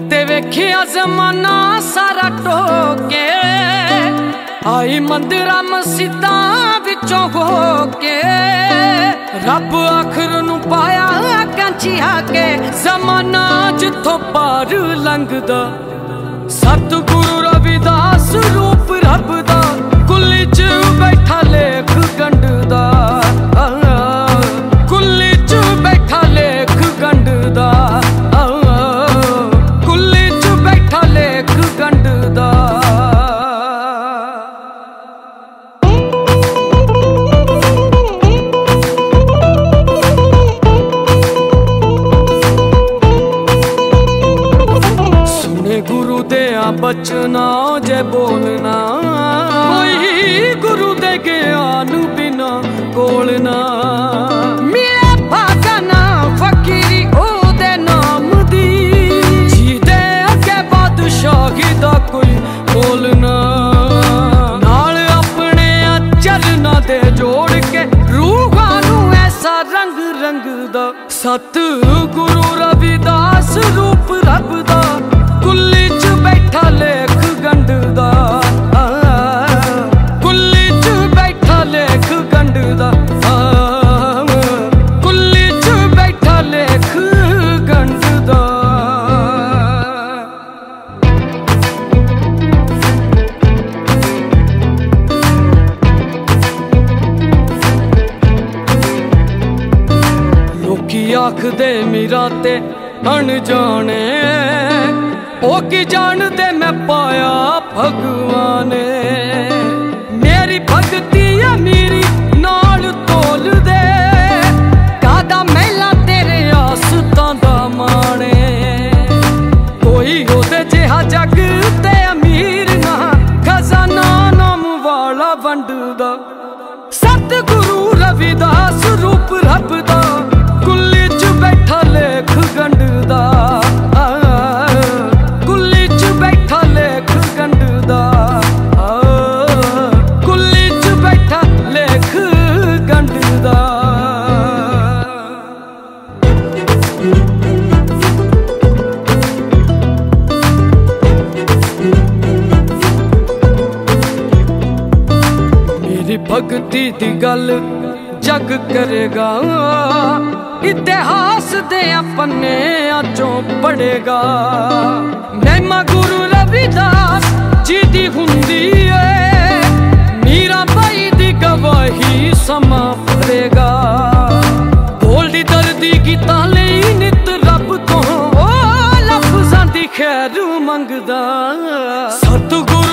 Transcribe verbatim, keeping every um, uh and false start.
ते वेखिया जमाना सारा टोके, आई मंदिरां मसीतां विचों हो के। रब आखिर नूं पाया कैंची आके, जमाना जिथों पार लंघदा। सतगुरु रविदास रूप रब दा, कुली च बैठा लेख गंढदा। कुली च बैठा लेख गंढदा, कुली च बैठा लेख गंढदा। सुने गुरु देया बचना जे बोलना, कोई गुरु दे ज्ञान बिना कोलना। मेरे भागा ना फकीरी ओदे नाम दी, जीदे अगे बादशाही दा कोई बोलना। नाल अपने चरना दे जोड़ के रूहां नू ऐसा रंग रंग दा। सत गुरु रविदास रूप रब दा, कुली च बैठा लेख गंढदा। कुली च बैठा लेख गंढदा, कुली च बैठा लेख गंढदा। लोकी आखदे मीरा ते अनजाने, ओ की जानदे मैं पाया भगवान। मेरी भगती अमीरी नाल तोल दे, कादा मेला तेरे आसतां दा माणे। कोई ओदे जिहा जग ते अमीर ना, खजाना नाम वाला वंडदा। सतगुरु रविदास रूप रब दा, कुली च बैठा लेख गंढदा। कुली च बैठा लेख गंढदा, कुली च बैठा लेख गंढदा। मेरी भगती दी गल जग करेगा, इतिहास दे पन्ने चों पढ़ेगा। महिमा गुरु रविदास जी दी हुंदी है, मीरा बाई दी गवाही समा फड़ेगा। गोल्डी दर्दी गीतां लई नित रब तो लफ्जां दी खैर मंगदा। सतगुरु